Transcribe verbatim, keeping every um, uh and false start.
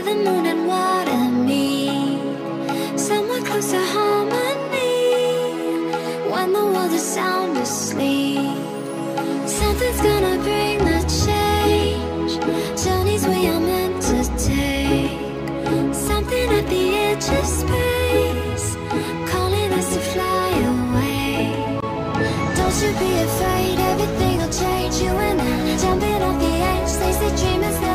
the moon and water meet somewhere close to harmony. When the world is sound asleep, something's gonna bring the change. Journeys we are meant to take, something at the edge of space, calling us to fly away. Don't you be afraid, everything will change. You and I, jumping off the edge, they say dreamers never